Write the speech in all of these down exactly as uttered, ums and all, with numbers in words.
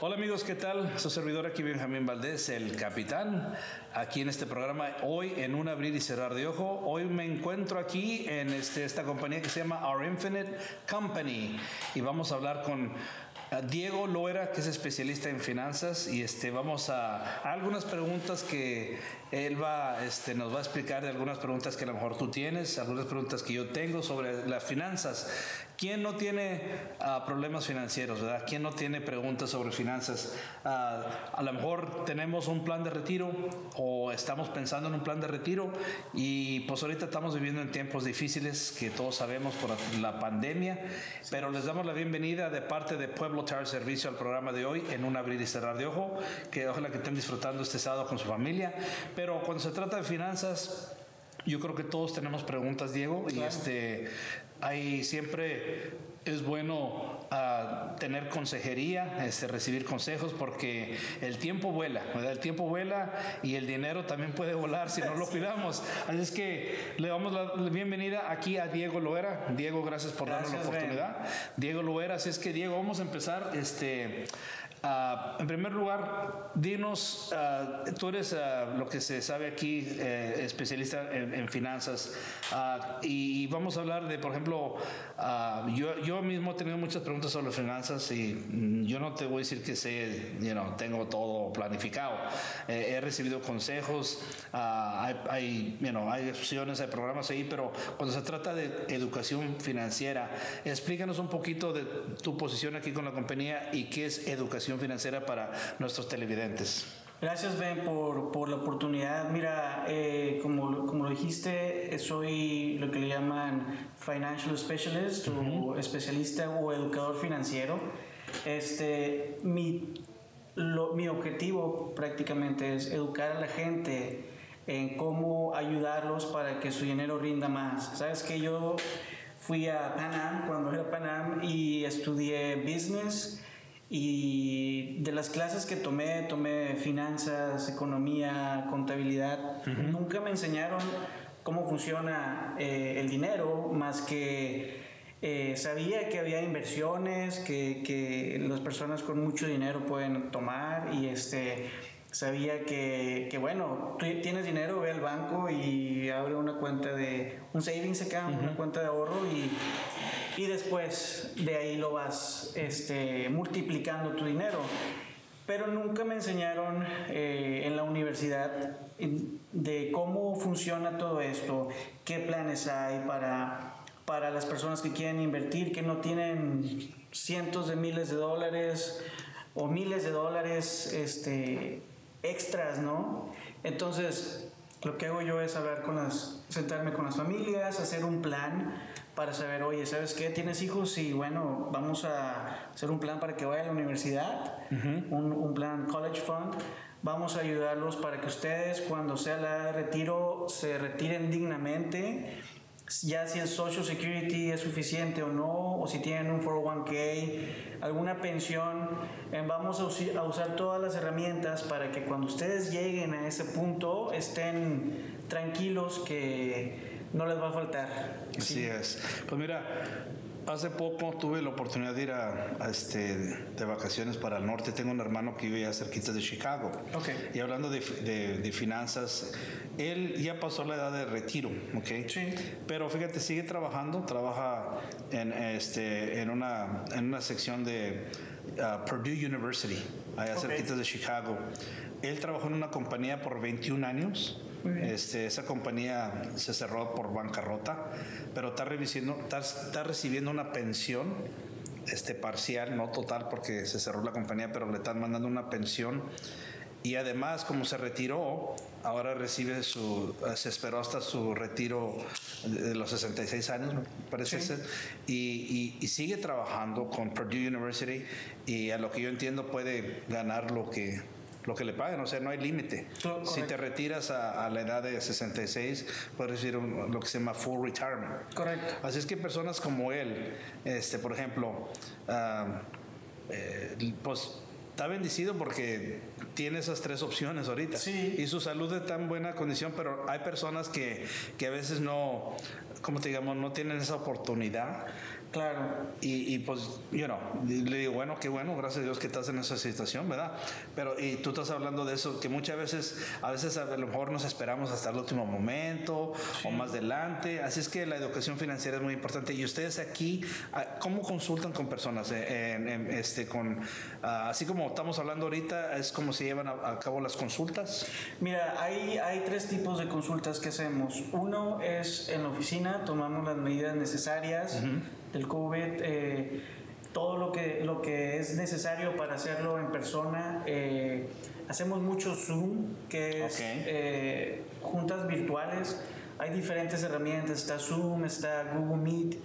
Hola amigos, ¿qué tal? Su servidor aquí, Benjamín Valdés, el capitán, aquí en este programa, hoy en un abrir y cerrar de ojo. Hoy me encuentro aquí en este, esta compañía que se llama Our Infinite Company y vamos a hablar con Diego Loera, que es especialista en finanzas, y este, vamos a, a algunas preguntas que él va, este, nos va a explicar, de algunas preguntas que a lo mejor tú tienes, algunas preguntas que yo tengo sobre las finanzas. ¿Quién no tiene uh, problemas financieros, verdad? ¿Quién no tiene preguntas sobre finanzas? Uh, a lo mejor tenemos un plan de retiro o estamos pensando en un plan de retiro y pues ahorita estamos viviendo en tiempos difíciles que todos sabemos por la pandemia, pero les damos la bienvenida de parte de Pueblo Tire Servicio al programa de hoy en un abrir y cerrar de ojo, que ojalá que estén disfrutando este sábado con su familia. Pero cuando se trata de finanzas, yo creo que todos tenemos preguntas, Diego, claro. y este, hay siempre es bueno uh, tener consejería, este, recibir consejos, porque el tiempo vuela, ¿verdad? El tiempo vuela y el dinero también puede volar si no lo cuidamos. Así es que le damos la bienvenida aquí a Diego Loera. Diego, gracias por gracias, darnos la oportunidad. Ben. Diego Loera, así es que Diego, vamos a empezar. Este, uh, en primer lugar, dinos, uh, tú eres uh, lo que se sabe aquí, eh, especialista en, en finanzas, uh, y, y vamos a hablar de, por ejemplo, uh, yo, yo Yo mismo he tenido muchas preguntas sobre finanzas y yo no te voy a decir que sé, you know, tengo todo planificado. Eh, he recibido consejos, uh, hay, hay, you know, hay opciones, hay programas ahí, pero cuando se trata de educación financiera, explícanos un poquito de tu posición aquí con la compañía y qué es educación financiera para nuestros televidentes. Gracias, Ben, por, por la oportunidad. Mira, eh, como, como lo dijiste, soy lo que le llaman Financial Specialist, uh-huh. o especialista o educador financiero. Este, mi, lo, mi objetivo prácticamente es educar a la gente en cómo ayudarlos para que su dinero rinda más. Sabes que yo fui a Pan Am cuando era Pan Am y estudié business. Y de las clases que tomé, tomé finanzas, economía, contabilidad. Uh-huh. Nunca me enseñaron cómo funciona eh, el dinero, más que eh, sabía que había inversiones que, que las personas con mucho dinero pueden tomar, y este sabía que, que bueno, tú tienes dinero, ve al banco y abre una cuenta de un savings account, uh-huh. una cuenta de ahorro, y Y después de ahí lo vas este, multiplicando tu dinero. Pero nunca me enseñaron eh, en la universidad de cómo funciona todo esto, qué planes hay para, para las personas que quieren invertir, que no tienen cientos de miles de dólares o miles de dólares este, extras, ¿no? Entonces, lo que hago yo es hablar con las, sentarme con las familias, hacer un plan para saber, oye, ¿sabes qué? ¿Tienes hijos? Y bueno, vamos a hacer un plan para que vaya a la universidad, uh-huh. un, un plan college fund. Vamos a ayudarlos para que ustedes, cuando sea la edad de retiro, se retiren dignamente, ya si el Social Security es suficiente o no, o si tienen un cuatro oh uno k, alguna pensión. Eh, vamos a, us- a usar todas las herramientas para que cuando ustedes lleguen a ese punto estén tranquilos que no les va a faltar. Así ¿sí? es. Pues mira, hace poco tuve la oportunidad de ir a, a este, de vacaciones para el norte. Tengo un hermano que vive ya cerquita de Chicago. Okay. Y hablando de, de, de finanzas, él ya pasó la edad de retiro, ¿ok? Sí. Pero fíjate, sigue trabajando. Trabaja en, este, en, una, en una sección de uh, Purdue University, allá okay. cerquita de Chicago. Él trabajó en una compañía por veintiún años. Este, esa compañía se cerró por bancarrota, pero está, está, está recibiendo una pensión este, parcial, no total, porque se cerró la compañía, pero le están mandando una pensión. Y además, como se retiró, ahora recibe su, se esperó hasta su retiro de los sesenta y seis años, me parece sí. ser, y, y, y sigue trabajando con Purdue University, y a lo que yo entiendo puede ganar lo que lo que le paguen, o sea, no hay límite. Correcto. Si te retiras a, a la edad de sesenta y seis, puedes recibir un, lo que se llama full retirement. Correcto. Así es que personas como él, este, por ejemplo, uh, eh, pues está bendecido porque tiene esas tres opciones ahorita. Sí. Y su salud está en buena condición, pero hay personas que, que a veces no, como te digamos, no tienen esa oportunidad. Claro. Y, y pues, you know, le digo, bueno, qué bueno, gracias a Dios que estás en esa situación, ¿verdad? Pero, y tú estás hablando de eso, que muchas veces, a veces a lo mejor nos esperamos hasta el último momento, sí, o más adelante. Así es que la educación financiera es muy importante. Y ustedes aquí, ¿cómo consultan con personas? En, en, este, con, uh, así como estamos hablando ahorita, ¿es como se llevan a, a cabo las consultas? Mira, hay, hay tres tipos de consultas que hacemos. Uno es en la oficina, tomamos las medidas necesarias, uh-huh, del COVID, eh, todo lo que, lo que es necesario para hacerlo en persona. Eh, hacemos mucho Zoom, que es okay, eh, juntas virtuales. Hay diferentes herramientas, está Zoom, está Google Meet,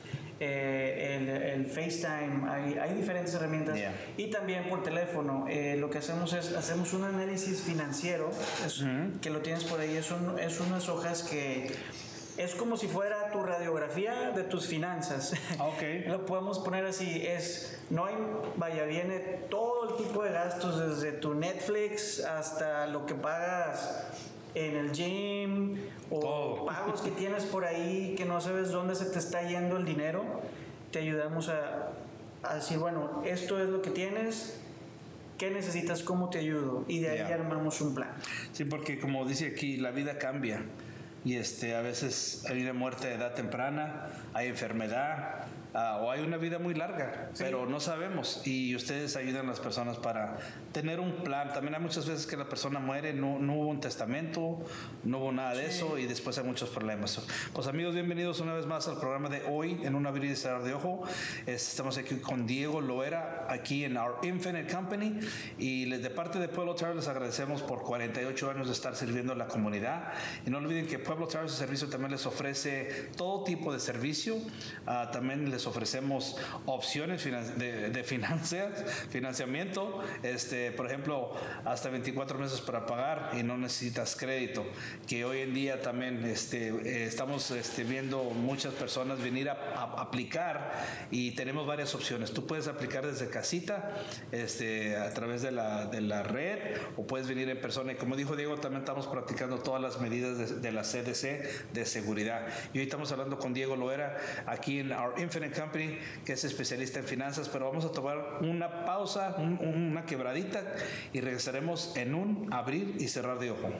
eh, el, el FaceTime, hay, hay diferentes herramientas. Yeah. Y también por teléfono. Eh, lo que hacemos es, hacemos un análisis financiero, es, uh-huh, que lo tienes por ahí, es, un, es unas hojas que... es como si fuera tu radiografía de tus finanzas. Okay. Lo podemos poner así, es, no hay, vaya, viene todo el tipo de gastos, desde tu Netflix hasta lo que pagas en el gym, o oh, pagos que tienes por ahí que no sabes dónde se te está yendo el dinero. Te ayudamos a, a decir, bueno, esto es lo que tienes, ¿qué necesitas? ¿Cómo te ayudo? Y de ahí yeah, armamos un plan. Sí, porque como dice aquí, la vida cambia. Y este, a veces hay una muerte de edad temprana, hay enfermedad, uh, o hay una vida muy larga, sí, pero no sabemos. Y ustedes ayudan a las personas para tener un plan. También hay muchas veces que la persona muere, no, no hubo un testamento, no hubo nada de sí, eso, y después hay muchos problemas. Pues amigos, bienvenidos una vez más al programa de hoy, en un abrir y cerrar de ojo. Estamos aquí con Diego Loera, aquí en Our Infinite Company, y de parte de Pueblo Tires les agradecemos por cuarenta y ocho años de estar sirviendo a la comunidad. Y no olviden que Pueblo Tires Servicio también les ofrece todo tipo de servicio. Uh, también les ofrecemos opciones finan- de, de finanzas, financiamiento, este, por ejemplo, hasta veinticuatro meses para pagar y no necesitas crédito, que hoy en día también este, eh, estamos este, viendo muchas personas venir a, a aplicar, y tenemos varias opciones. Tú puedes aplicar desde casita, este, a través de la, de la red, o puedes venir en persona. Y como dijo Diego, también estamos practicando todas las medidas de, de la C D C de seguridad. Y hoy estamos hablando con Diego Loera aquí en Our Infinite Company, que es especialista en finanzas. Pero vamos a tomar una pausa, un, una quebradita, y regresaremos en un abrir y cerrar de ojo.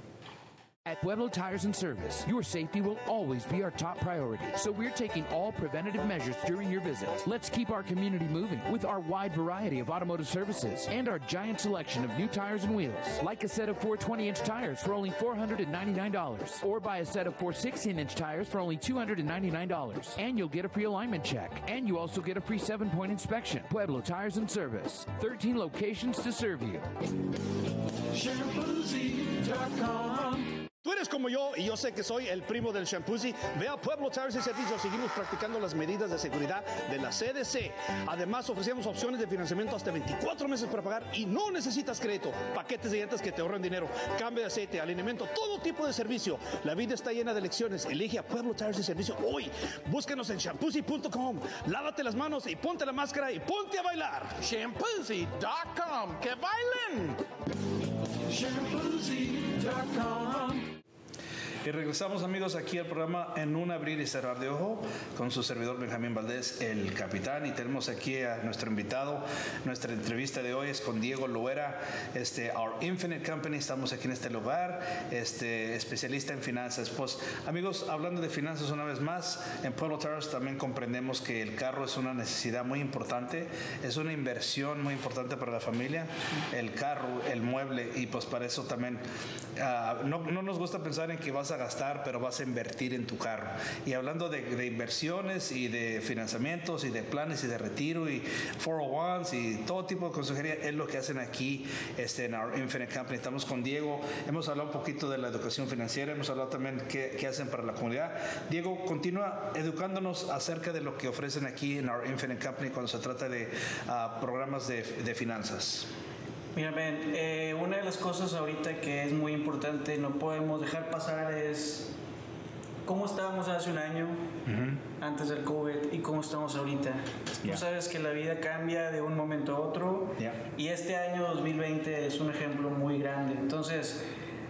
At Pueblo Tires and Service, your safety will always be our top priority, so we're taking all preventative measures during your visit. Let's keep our community moving with our wide variety of automotive services and our giant selection of new tires and wheels, like a set of four twenty-inch tires for only four hundred ninety-nine dollars, or buy a set of four sixteen-inch tires for only two hundred ninety-nine dollars, and you'll get a free alignment check, and you also get a free seven-point inspection. Pueblo Tires and Service, thirteen locations to serve you. Shampoozy dot com. Tú eres como yo, y yo sé que soy el primo del Shampoozy. Ve a Pueblo Tires y Servicios. Seguimos practicando las medidas de seguridad de la C D C. Además, ofrecemos opciones de financiamiento hasta veinticuatro meses para pagar y no necesitas crédito. Paquetes de llantas que te ahorran dinero, cambio de aceite, alineamiento, todo tipo de servicio. La vida está llena de elecciones. Elige a Pueblo Tires y Servicios hoy. Búscanos en shampoozy punto com. Lávate las manos y ponte la máscara y ponte a bailar. shampoozy dot com. ¡Que bailen! shampoozy dot com. Y regresamos, amigos, aquí al programa en un abrir y cerrar de ojo con su servidor Benjamín Valdés, el capitán. Y tenemos aquí a nuestro invitado. Nuestra entrevista de hoy es con Diego Loera, este, Our Infinite Company. Estamos aquí en este lugar, este, especialista en finanzas. Pues, amigos, hablando de finanzas una vez más, en Pueblo Tires también comprendemos que el carro es una necesidad muy importante, es una inversión muy importante para la familia, el carro, el mueble, y pues para eso también uh, no, no nos gusta pensar en que vas a gastar, pero vas a invertir en tu carro. Y hablando de, de inversiones y de financiamientos y de planes y de retiro y cuatro oh ones y todo tipo de consejería, es lo que hacen aquí este, en Our Infinite Company. Estamos con Diego, hemos hablado un poquito de la educación financiera, hemos hablado también qué, qué hacen para la comunidad. Diego, continúa educándonos acerca de lo que ofrecen aquí en Our Infinite Company cuando se trata de uh, programas de, de finanzas. Mira, Ben, eh, una de las cosas ahorita que es muy importante, no podemos dejar pasar, es cómo estábamos hace un año, uh-huh, antes del COVID, y cómo estamos ahorita. Yeah. Tú sabes que la vida cambia de un momento a otro, yeah, y este año dos mil veinte es un ejemplo muy grande. Entonces,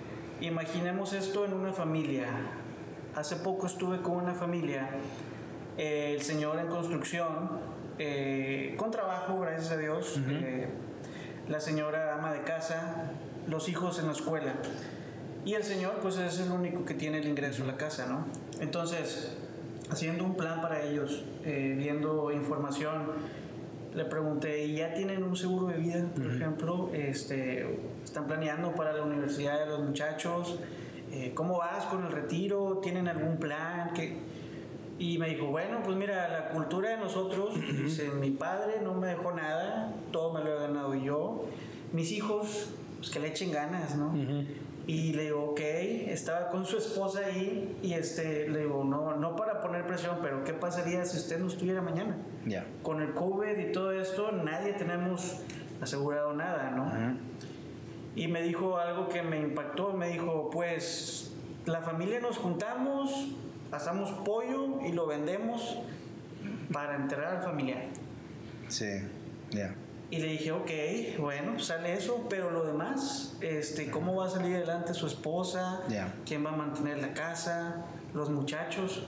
imaginemos esto en una familia. Hace poco estuve con una familia eh, el señor en construcción, eh, con trabajo, gracias a Dios, uh-huh. eh, la señora ama de casa, los hijos en la escuela. Y el señor, pues es el único que tiene el ingreso a la casa, ¿no? Entonces, haciendo un plan para ellos, eh, viendo información, le pregunté, ¿y ya tienen un seguro de vida, por uh-huh. ejemplo? Este, ¿Están planeando para la universidad de los muchachos? Eh, ¿Cómo vas con el retiro? ¿Tienen algún plan? ¿Qué? Y me dijo, bueno, pues mira, la cultura de nosotros, uh-huh. dice, mi padre no me dejó nada, todo me lo he ganado yo. Mis hijos, pues que le echen ganas, ¿no? Uh-huh. Y le digo, ok, estaba con su esposa ahí y este, le digo, no, no para poner presión, pero ¿qué pasaría si usted no estuviera mañana? Yeah. Con el COVID y todo esto, nadie tenemos asegurado nada, ¿no? Uh-huh. Y me dijo algo que me impactó, me dijo, pues, la familia nos juntamos, asamos pollo y lo vendemos para enterrar al familiar. Sí, ya. Yeah. Y le dije, ok, bueno, sale eso, pero lo demás, este, ¿cómo va a salir adelante su esposa? Yeah. ¿Quién va a mantener la casa? ¿Los muchachos?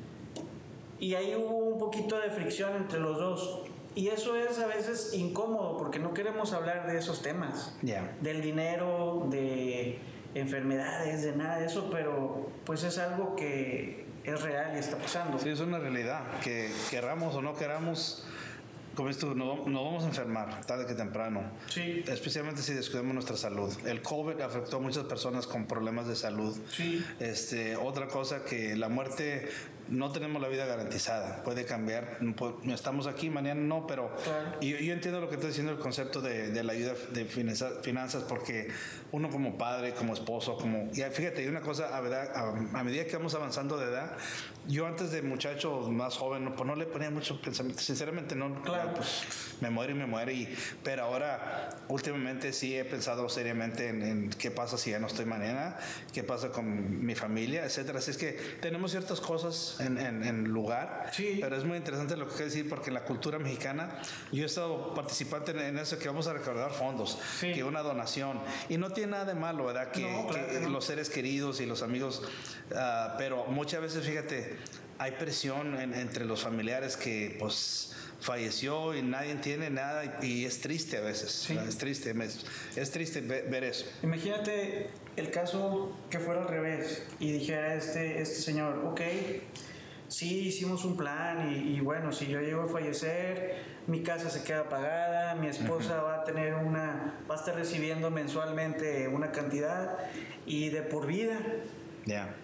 Y ahí hubo un poquito de fricción entre los dos. Y eso es a veces incómodo porque no queremos hablar de esos temas. Yeah. Del dinero, de enfermedades, de nada de eso, pero pues es algo que es real y está pasando. Sí, es una realidad. Que queramos o no queramos, como esto, nos no vamos a enfermar tarde que temprano. Sí. Especialmente si descuidamos nuestra salud. El COVID afectó a muchas personas con problemas de salud. Sí. Este, otra cosa que la muerte, no tenemos la vida garantizada. Puede cambiar. Estamos aquí, mañana no, pero claro. yo, yo entiendo lo que está diciendo el concepto de, de la ayuda de finanzas, porque uno como padre, como esposo, como... Y fíjate, hay una cosa, a, verdad, a, a medida que vamos avanzando de edad, yo antes de muchacho más joven, pues no le ponía mucho pensamiento. Sinceramente, no... Claro. Pues me muero y me muero. Y, pero ahora, últimamente sí he pensado seriamente en, en qué pasa si ya no estoy mañana, qué pasa con mi familia, etcétera. Así es que tenemos ciertas cosas en, en, en lugar, sí. Pero es muy interesante lo que quiero decir, porque en la cultura mexicana, yo he estado participante en, en eso, que vamos a recaudar fondos, sí. que una donación. Y no tiene nada de malo, ¿verdad? Que, no, claro que no. los seres queridos y los amigos, uh, pero muchas veces, fíjate, hay presión en, entre los familiares que, pues, falleció y nadie entiende nada y, y es triste a veces. Sí. Es triste, es, es triste ver, ver eso. Imagínate el caso que fuera al revés y dijera este, este señor, ok, sí hicimos un plan y, y bueno, si yo llego a fallecer, mi casa se queda pagada, mi esposa uh-huh. va a tener una, va a estar recibiendo mensualmente una cantidad y de por vida. Ya. Yeah.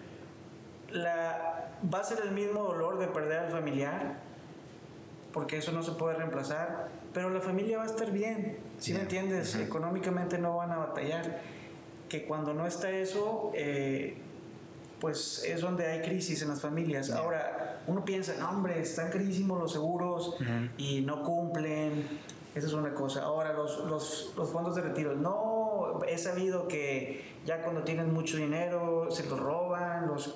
La, va a ser el mismo dolor de perder al familiar, porque eso no se puede reemplazar, pero la familia va a estar bien, ¿sí yeah. me entiendes? Uh-huh. Económicamente no van a batallar. Que cuando no está eso, eh, pues es donde hay crisis en las familias. Yeah. Ahora, uno piensa, no hombre, están carísimos los seguros uh-huh. y no cumplen. Esa es una cosa. Ahora, los, los, los fondos de retiro, no, he sabido que ya cuando tienen mucho dinero se los roban, los...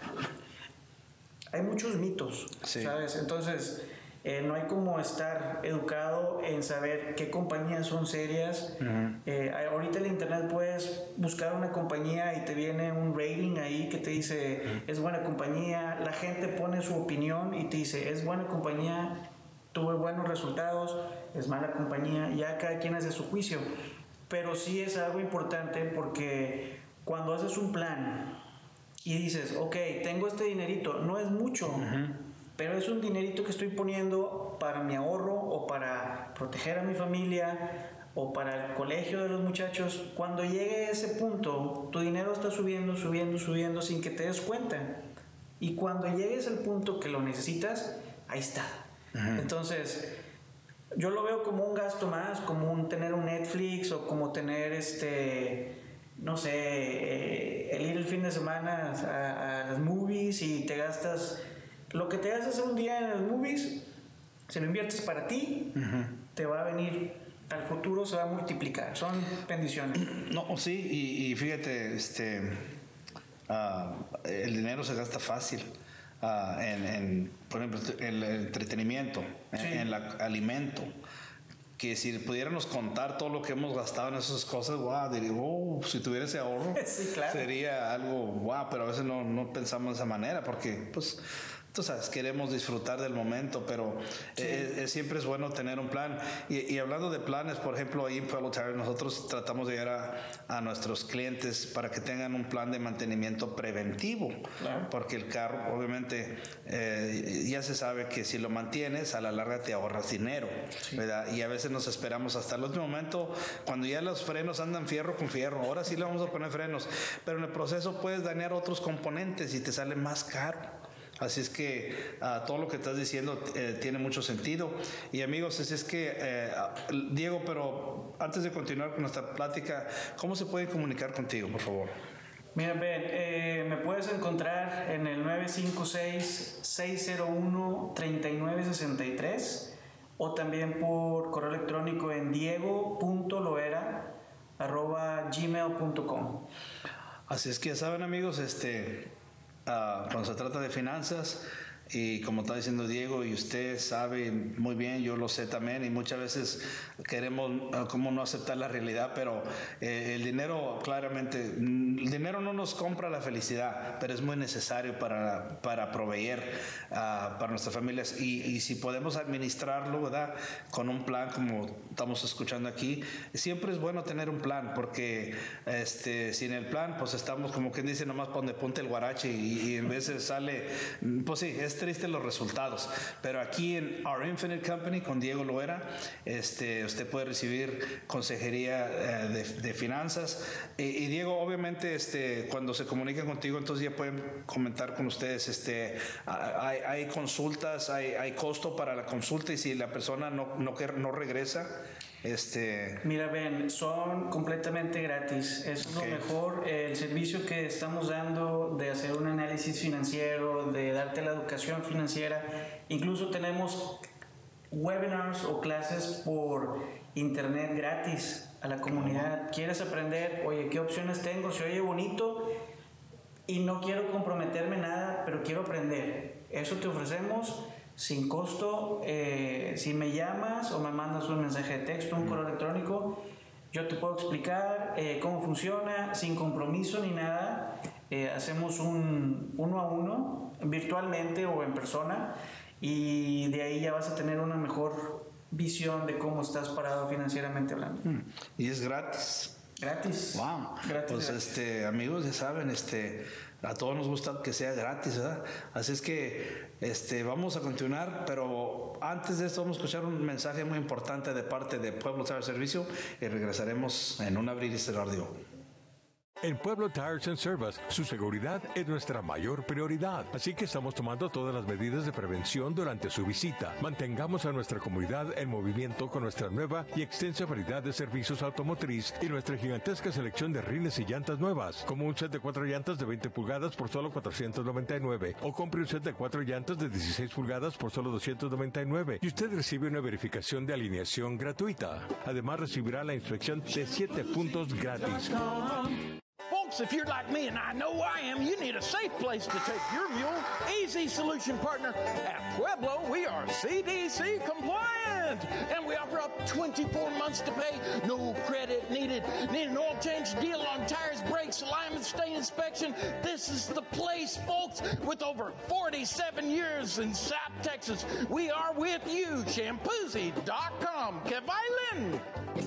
Hay muchos mitos, sí. ¿sabes? Entonces, eh, no hay como estar educado en saber qué compañías son serias. Uh-huh. Eh, ahorita en internet puedes buscar una compañía y te viene un rating ahí que te dice, uh-huh. es buena compañía. La gente pone su opinión y te dice, es buena compañía, tuve buenos resultados, es mala compañía. Ya cada quien hace su juicio. Pero sí es algo importante porque cuando haces un plan y dices, ok, tengo este dinerito, no es mucho, uh-huh. pero es un dinerito que estoy poniendo para mi ahorro o para proteger a mi familia o para el colegio de los muchachos. Cuando llegue a ese punto, tu dinero está subiendo, subiendo, subiendo sin que te des cuenta. Y cuando llegues al punto que lo necesitas, ahí está. Uh-huh. Entonces, yo lo veo como un gasto más, como un tener un Netflix o como tener este... no sé, eh, el ir el fin de semana a, a las movies y te gastas lo que te gastas un día en las movies, si lo inviertes para ti, uh-huh. te va a venir al futuro, se va a multiplicar, son bendiciones. No, sí, y, y fíjate, este, uh, el dinero se gasta fácil. Uh, en, en, por ejemplo, el, el entretenimiento, sí. en el alimento. Que si pudiéramos contar todo lo que hemos gastado en esas cosas, wow, diría, oh, si tuviera ese ahorro, sí, claro. sería algo, wow, pero a veces no, no pensamos de esa manera, porque pues tú sabes, queremos disfrutar del momento, pero sí. eh, eh, siempre es bueno tener un plan. Y, y hablando de planes, por ejemplo, ahí en Pueblo Tires nosotros tratamos de llegar a, a nuestros clientes para que tengan un plan de mantenimiento preventivo, claro. Porque el carro, obviamente, eh, ya se sabe que si lo mantienes, a la larga te ahorras dinero, sí. ¿verdad? Y a veces nos esperamos hasta el último momento, cuando ya los frenos andan fierro con fierro, ahora sí le vamos a poner frenos, pero en el proceso puedes dañar otros componentes y te sale más caro. Así es que uh, todo lo que estás diciendo eh, tiene mucho sentido. Y amigos, es, es que, eh, Diego, pero antes de continuar con nuestra plática, ¿cómo se puede comunicar contigo, por favor? Mira, Ben, eh, me puedes encontrar en el nueve cinco seis, seis cero uno, tres nueve seis tres o también por correo electrónico en diego punto loera arroba gmail punto com. Así es que ya saben, amigos, este... Uh, cuando se trata de finanzas, y como está diciendo Diego, y usted sabe muy bien, yo lo sé también, y muchas veces queremos uh, como no aceptar la realidad, pero eh, el dinero, claramente, el dinero no nos compra la felicidad, pero es muy necesario para, para proveer uh, para nuestras familias, y, y si podemos administrarlo, ¿verdad?, con un plan como estamos escuchando aquí, siempre es bueno tener un plan, porque este, sin el plan, pues estamos como quien dice, nomás donde ponte el guarache, y, y en veces sale, pues sí, es triste los resultados, pero aquí en Our Infinite Company con Diego Loera, este, usted puede recibir consejería eh, de, de finanzas, y, y Diego, obviamente, este, cuando se comunican contigo, entonces ya pueden comentar con ustedes, este, hay, hay consultas, hay, hay costo para la consulta, y si la persona no, no, no regresa, Este... Mira, Ben, son completamente gratis. Eso es okay. Lo mejor. El servicio que estamos dando de hacer un análisis financiero, de darte la educación financiera. Incluso tenemos webinars o clases por internet gratis a la comunidad. ¿Quieres aprender? Oye, ¿qué opciones tengo? Se oye bonito y no quiero comprometerme nada, pero quiero aprender. Eso te ofrecemos sin costo. Eh, si me llamas o me mandas un mensaje de texto, un correo electrónico, yo te puedo explicar eh, cómo funciona sin compromiso ni nada. Eh, hacemos un uno a uno virtualmente o en persona, y de ahí ya vas a tener una mejor visión de cómo estás parado financieramente hablando. Y es gratis. Gratis. Wow. Gratis, pues gratis. este, amigos, ya saben, este, a todos nos gusta que sea gratis, ¿verdad? Así es que este, vamos a continuar, pero antes de esto vamos a escuchar un mensaje muy importante de parte de Pueblo Tires Servicio, y regresaremos en un abrir y cerrar de ojos. En Pueblo Tires and Service, su seguridad es nuestra mayor prioridad, así que estamos tomando todas las medidas de prevención durante su visita. Mantengamos a nuestra comunidad en movimiento con nuestra nueva y extensa variedad de servicios automotriz y nuestra gigantesca selección de rines y llantas nuevas, como un set de cuatro llantas de veinte pulgadas por solo cuatrocientos noventa y nueve, o compre un set de cuatro llantas de dieciséis pulgadas por solo doscientos noventa y nueve, y usted recibe una verificación de alineación gratuita. Además, recibirá la inspección de siete puntos gratis. Folks, if you're like me, and I know I am, you need a safe place to take your mule. Easy Solution Partner at Pueblo, we are C D C compliant, and we offer up twenty-four months to pay. No credit needed. Need an oil change, deal on tires, brakes, alignment, stain inspection. This is the place, folks. With over forty-seven years in Sap, Texas, we are with you. Shampoozy dot com. Kevailin.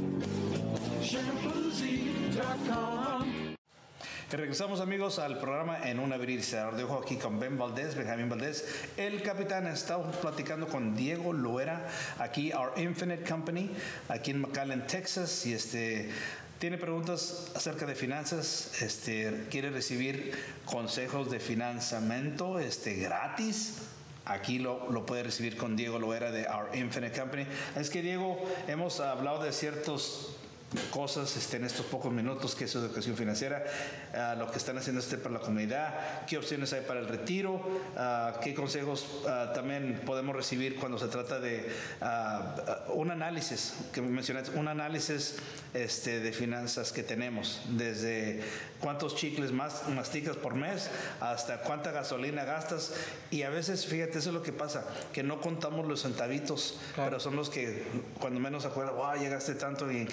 Shampoozy dot com. Regresamos, amigos, al programa En un abrir y cerrar de ojos, aquí con Ben Valdés, Benjamín Valdés, el capitán. Estamos platicando con Diego Loera, aquí Our Infinite Company, aquí en McAllen, Texas, y este tiene preguntas acerca de finanzas, este quiere recibir consejos de financiamiento este gratis. Aquí lo, lo puede recibir con Diego Loera de Our Infinite Company. Es que, Diego, hemos hablado de ciertos cosas este, en estos pocos minutos, que es educación financiera, uh, lo que están haciendo este para la comunidad, qué opciones hay para el retiro, uh, qué consejos uh, también podemos recibir cuando se trata de uh, un análisis, que mencionaste, un análisis este, de finanzas que tenemos, desde cuántos chicles más masticas por mes hasta cuánta gasolina gastas, y a veces, fíjate, eso es lo que pasa, que no contamos los centavitos, claro. Pero son los que cuando menos se acuerdan, wow, llegaste tanto, ¿y en qué se fue?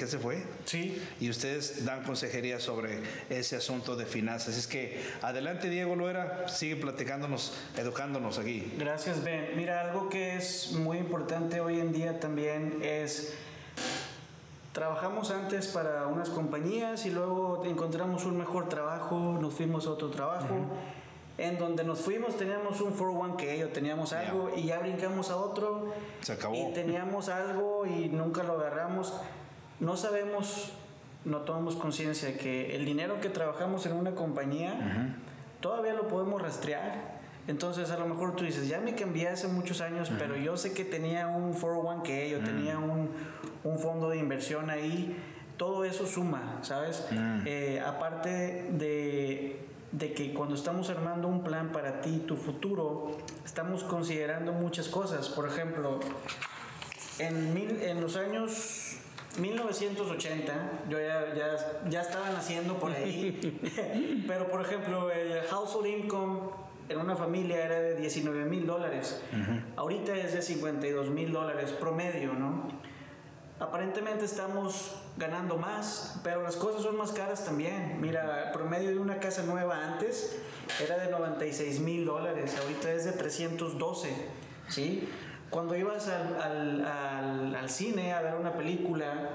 Sí. Y ustedes dan consejería sobre ese asunto de finanzas. Es que adelante, Diego Loera, sigue platicándonos, educándonos aquí. Gracias, Ben. Mira, algo que es muy importante hoy en día también es... Trabajamos antes para unas compañías y luego encontramos un mejor trabajo, nos fuimos a otro trabajo. Uh-huh. En donde nos fuimos teníamos un cuatro oh uno k o teníamos algo yeah. y ya brincamos a otro. Se acabó. Y teníamos algo y nunca lo agarramos. No sabemos, no tomamos conciencia de que el dinero que trabajamos en una compañía uh-huh. todavía lo podemos rastrear. Entonces a lo mejor tú dices, ya me cambié hace muchos años, uh-huh. pero yo sé que tenía un cuatro oh uno k o uh-huh. tenía un, un fondo de inversión ahí. Todo eso suma, ¿sabes? Uh-huh. Eh, aparte de... de que cuando estamos armando un plan para ti, tu futuro, estamos considerando muchas cosas. Por ejemplo, en, mil, en los años mil novecientos ochenta, yo ya, ya, ya estaba naciendo por ahí, pero por ejemplo, el household income en una familia era de diecinueve mil dólares. Uh-huh. Ahorita es de cincuenta y dos mil dólares promedio, ¿no? Aparentemente estamos ganando más, pero las cosas son más caras también. Mira, el promedio de una casa nueva antes era de noventa y seis mil dólares, ahorita es de trescientos doce, ¿sí? Cuando ibas al, al, al, al cine a ver una película,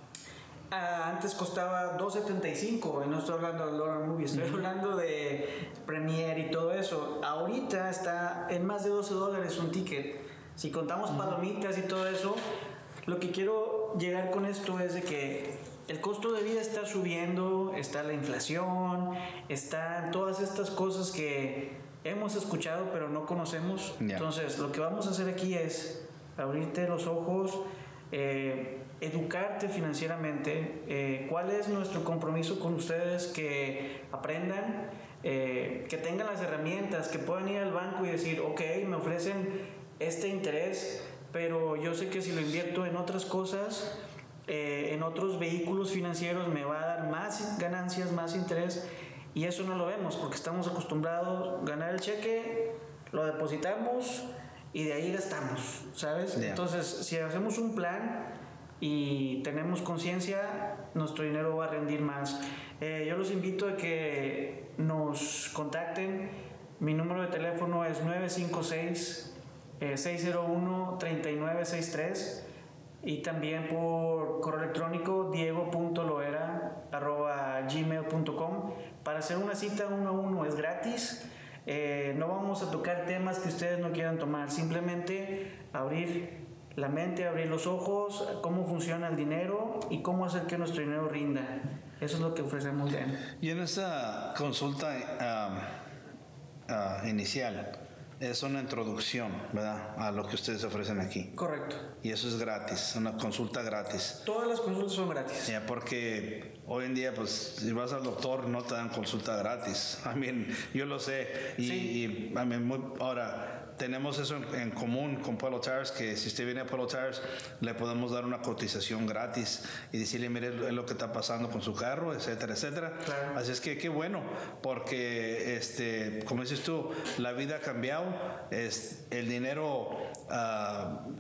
ah, antes costaba dos setenta y cinco, y no estoy hablando de Dollar Movie, estoy uh-huh. hablando de Premiere y todo eso. Ahorita está en más de doce dólares un ticket. Si contamos uh-huh. palomitas y todo eso, lo que quiero llegar con esto es de que el costo de vida está subiendo, está la inflación, están todas estas cosas que hemos escuchado pero no conocemos. Yeah. Entonces, lo que vamos a hacer aquí es abrirte los ojos, eh, educarte financieramente, eh, cuál es nuestro compromiso con ustedes, que aprendan, eh, que tengan las herramientas, que puedan ir al banco y decir, ok, me ofrecen este interés, pero yo sé que si lo invierto en otras cosas, eh, en otros vehículos financieros, me va a dar más ganancias, más interés, y eso no lo vemos porque estamos acostumbrados a ganar el cheque, lo depositamos y de ahí gastamos, ¿sabes? Yeah. Entonces, si hacemos un plan y tenemos conciencia, nuestro dinero va a rendir más. Eh, yo los invito a que nos contacten. Mi número de teléfono es nueve cinco seis, seis cero uno, tres nueve seis tres, y también por correo electrónico diego punto loera arroba gmail punto com. Para hacer una cita uno a uno es gratis. Eh, no vamos a tocar temas que ustedes no quieran tomar, simplemente abrir la mente, abrir los ojos, cómo funciona el dinero y cómo hacer que nuestro dinero rinda. Eso es lo que ofrecemos, Ben. Y en esta consulta uh, uh, inicial, es una introducción, ¿verdad?, a lo que ustedes ofrecen aquí. Correcto. Y eso es gratis, una consulta gratis. Todas las consultas son gratis. Ya, porque hoy en día, pues, si vas al doctor, no te dan consulta gratis. I mean, yo lo sé. Y, sí. y I mean, muy, ahora, tenemos eso en, en común con Pueblo Tires, que si usted viene a Pueblo Tires, le podemos dar una cotización gratis y decirle, mire, es lo que está pasando con su carro, etcétera, etcétera. Claro. Así es que qué bueno, porque, este, como dices tú, la vida ha cambiado. Es, el dinero uh,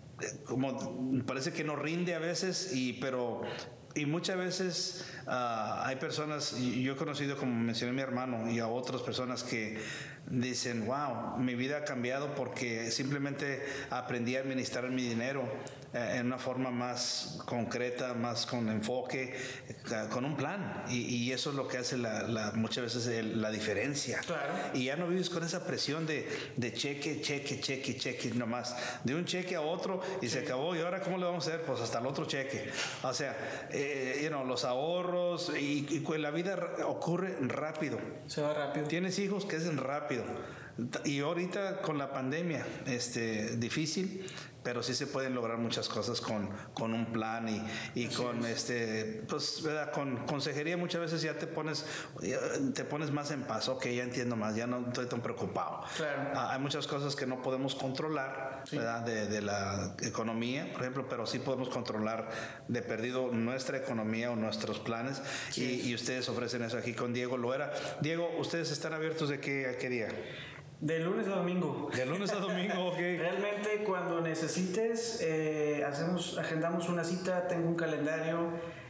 como parece que no rinde a veces, y pero y muchas veces uh, hay personas, y yo he conocido, como mencioné a mi hermano y a otras personas, que dicen, wow, mi vida ha cambiado porque simplemente aprendí a administrar mi dinero eh, en una forma más concreta, más con enfoque, eh, con un plan, y, y eso es lo que hace la, la, muchas veces el, la diferencia. Claro. Y ya no vives con esa presión de, de cheque, cheque, cheque, cheque, nomás de un cheque a otro y sí. se acabó, y ahora ¿cómo le vamos a hacer? Pues hasta el otro cheque. O sea, eh, you know, los ahorros, y, y la vida ocurre rápido. Se va rápido. Tienes hijos que hacen rápido. Y ahorita con la pandemia, este, difícil, pero sí se pueden lograr muchas cosas con, con un plan y, y con es. este, pues, ¿verdad? Con consejería muchas veces ya te pones, te pones más en paz. Ok, ya entiendo más, ya no estoy tan preocupado. Claro. Ah, hay muchas cosas que no podemos controlar, sí. ¿verdad? De, de la economía, por ejemplo, pero sí podemos controlar de perdido nuestra economía o nuestros planes. Sí. Y, y ustedes ofrecen eso aquí con Diego Loera. Diego, ¿ustedes están abiertos de qué a qué día? De lunes a domingo. De lunes a domingo, ok. Realmente cuando necesites, eh, hacemos, agendamos una cita, tengo un calendario,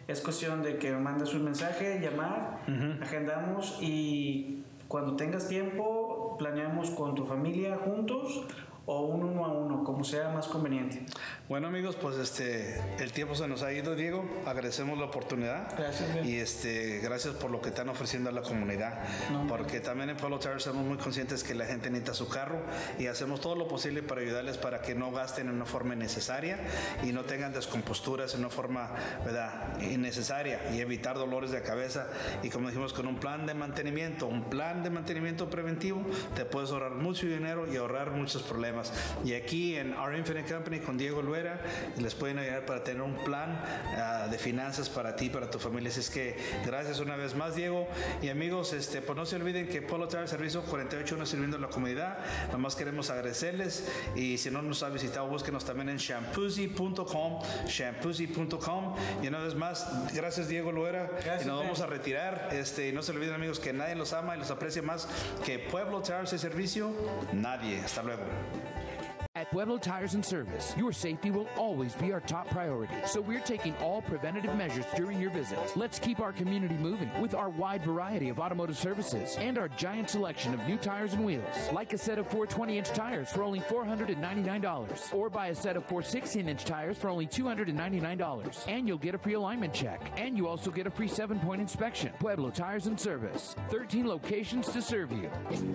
Es cuestión de que me mandes un mensaje, llamar, uh-huh. agendamos y cuando tengas tiempo planeamos con tu familia juntos o un uno a uno, como sea más conveniente. Bueno, amigos, pues este el tiempo se nos ha ido, Diego. Agradecemos la oportunidad. Gracias, bien. Y este gracias por lo que están ofreciendo a la comunidad. No, porque no. también en Pueblo Tires somos muy conscientes que la gente necesita su carro y hacemos todo lo posible para ayudarles para que no gasten en una forma innecesaria y no tengan descomposturas en una forma, ¿verdad?, innecesaria y evitar dolores de cabeza. Y como dijimos, con un plan de mantenimiento, un plan de mantenimiento preventivo, te puedes ahorrar mucho dinero y ahorrar muchos problemas. Y aquí en Our Infinite Company con Diego Luera les pueden ayudar para tener un plan uh, de finanzas para ti, para tu familia. Así es que gracias una vez más, Diego. Y amigos, este, pues no se olviden que Pueblo Tires Servicio cuarenta y ocho uno sirviendo a la comunidad. Nomás queremos agradecerles y si no nos ha visitado, búsquenos también en shampoozy punto com, shampoozy punto com. Y una vez más, gracias, Diego Luera. Gracias, y nos man. vamos a retirar. Este, y no se olviden, amigos, que nadie los ama y los aprecia más que Pueblo Tires Servicio. Nadie. Hasta luego. At Pueblo Tires and Service, your safety will always be our top priority, so we're taking all preventative measures during your visit. Let's keep our community moving with our wide variety of automotive services and our giant selection of new tires and wheels, like a set of four twenty-inch tires for only four hundred ninety-nine dollars, or buy a set of four sixteen-inch tires for only two hundred ninety-nine dollars, and you'll get a free alignment check, and you also get a free seven-point inspection. Pueblo Tires and Service, thirteen locations to serve you.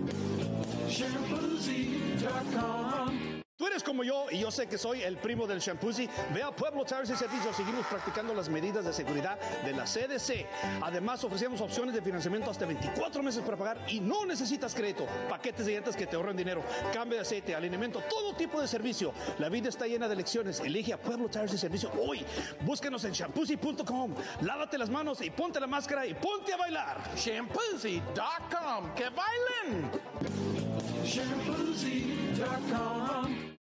shampoozy dot com. Tú eres como yo y yo sé que soy el primo del Shampoozy. Ve a Pueblo Tires y Servicios. Seguimos practicando las medidas de seguridad de la C D C. Además, ofrecemos opciones de financiamiento hasta veinticuatro meses para pagar y no necesitas crédito. Paquetes de llantas que te ahorran dinero, cambio de aceite, alineamiento, todo tipo de servicio. La vida está llena de elecciones. Elige a Pueblo Tires y Servicios hoy. Búsquenos en shampoozy punto com. Lávate las manos y ponte la máscara y ponte a bailar. shampoozy dot com. ¡Que bailen! shampoozy dot com.